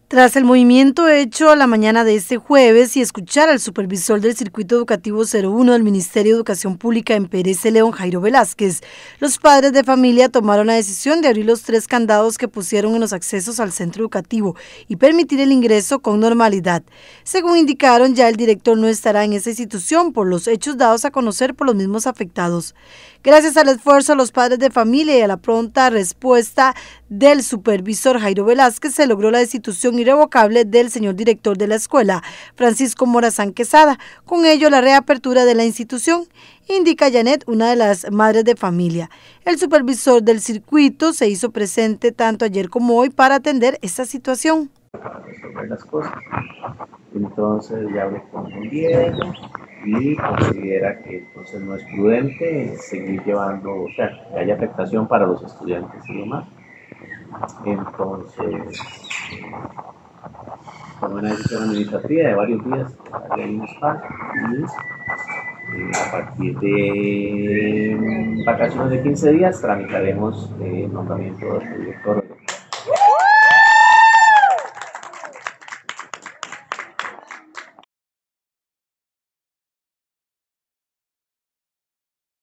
Tras el movimiento hecho la mañana de este jueves y escuchar al supervisor del Circuito Educativo 01 del Ministerio de Educación Pública en Pérez Celedón, Jairo Velázquez, los padres de familia tomaron la decisión de abrir los 3 candados que pusieron en los accesos al centro educativo y permitir el ingreso con normalidad. Según indicaron, ya el director no estará en esa institución por los hechos dados a conocer por los mismos afectados. Gracias al esfuerzo de los padres de familia y a la pronta respuesta del supervisor Jairo Velázquez, se logró la destitución irrevocable del señor director de la escuela, Francisco Morazán Quesada. Con ello, la reapertura de la institución, indica Janet, una de las madres de familia. El supervisor del circuito se hizo presente tanto ayer como hoy para atender esta situación. Para resolver las cosas. Entonces ya hablé con el gobierno y considera que entonces no es prudente seguir llevando, o sea, que haya afectación para los estudiantes y demás. Entonces, tomé una decisión administrativa de varios días, darle un espacio y a partir de vacaciones de 15 días tramitaremos el nombramiento del director.